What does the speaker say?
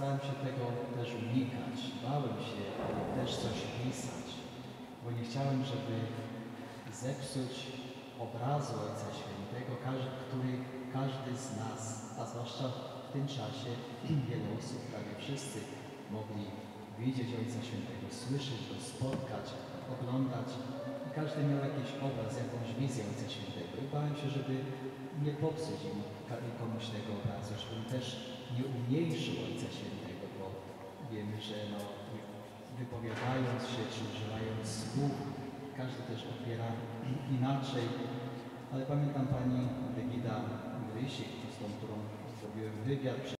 Starałem się tego też unikać. Bałem się też coś pisać, bo nie chciałem, żeby zepsuć obrazu Ojca Świętego, który każdy z nas, a zwłaszcza w tym czasie wiele osób, prawie wszyscy, mogli widzieć Ojca Świętego, słyszeć Go, spotkać, oglądać. I każdy miał jakiś obraz, jakąś wizję Ojca Świętego. I bałem się, żeby nie popsuć komuś tego obrazu, żebym też nie umniejszył Ojca Świętego, bo wiemy, że wypowiadając się czy używając słów, każdy też odbiera inaczej. Ale pamiętam pani Brygida Grysik, z tą, którą zrobiłem wywiad.